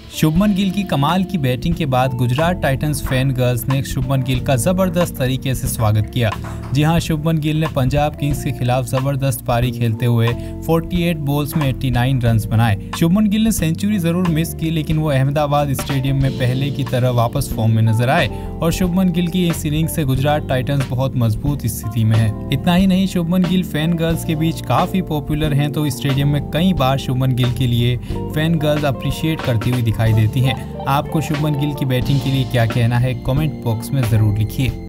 शुभमन गिल की कमाल की बैटिंग के बाद गुजरात टाइटंस फैन गर्ल्स ने शुभमन गिल का जबरदस्त तरीके से स्वागत किया। जी हां, शुभमन गिल ने पंजाब किंग्स के खिलाफ जबरदस्त पारी खेलते हुए 48 बॉल्स में 89 रन्स बनाए। शुभमन गिल ने सेंचुरी जरूर मिस की, लेकिन वो अहमदाबाद स्टेडियम में पहले की तरह वापस फॉर्म में नजर आए और शुभमन गिल की इस इनिंग्स से गुजरात टाइटंस बहुत मजबूत स्थिति में है। इतना ही नहीं, शुभमन गिल फैन गर्ल्स के बीच काफी पॉपुलर हैं, तो स्टेडियम में कई बार शुभमन गिल के लिए फैन गर्ल्स अप्रिशिएट करती हुई दिखाई देती हैं। आपको शुभमन गिल की बैटिंग के लिए क्या कहना है, कमेंट बॉक्स में जरूर लिखिए।